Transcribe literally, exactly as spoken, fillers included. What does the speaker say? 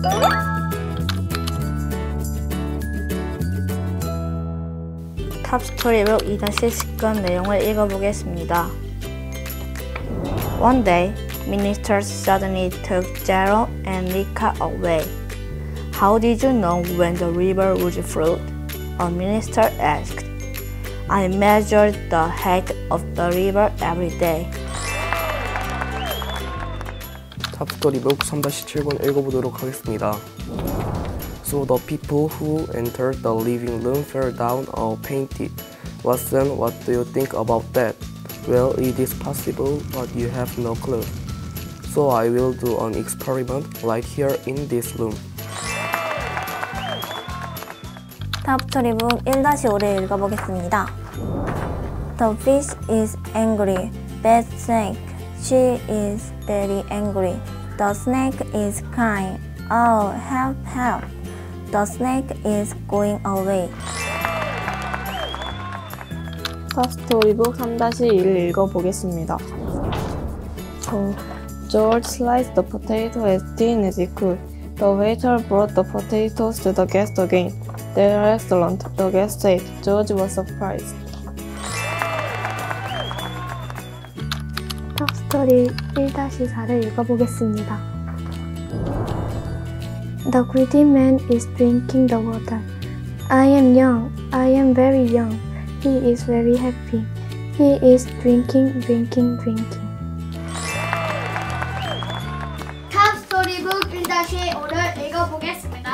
탑 스토리북 이 십 권 내용을 읽어보겠습니다. One day, ministers suddenly took Jero and Micah away. How did you know when the river would flood? A minister asked. I measured the height of the river every day. 탑 스토리북 삼 칠 권 읽어보도록 하겠습니다. So the people who entered the living room fell down or fainted. Watson, what do you think about that? Well, it is possible, but you have no clue. So I will do an experiment right here in this room. 탑 스토리북 일 오를 읽어보겠습니다. The fish is angry. Bad snake. She is very angry. The snake is crying. Oh, help, help. The snake is going away. 탑 스토리북 삼 일 읽어보겠습니다. So, George sliced the potato as thin as he could. The waiter brought the potatoes to the guest again. They are excellent, the guest said. George was surprised. 탑 스토리 일 사를 읽어보겠습니다. The greedy man is drinking the water. I am young, I am very young. He is very happy. He is drinking, drinking, drinking. 탑 스토리북 일 오를 읽어보겠습니다.